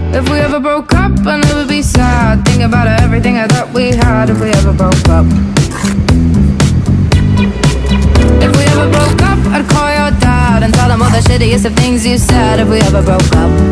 If we ever broke up, I'd never be sad. Think about everything I thought we had. If we ever broke up. If we ever broke up, I'd call your dad and tell him all the shittiest of things you said. If we ever broke up.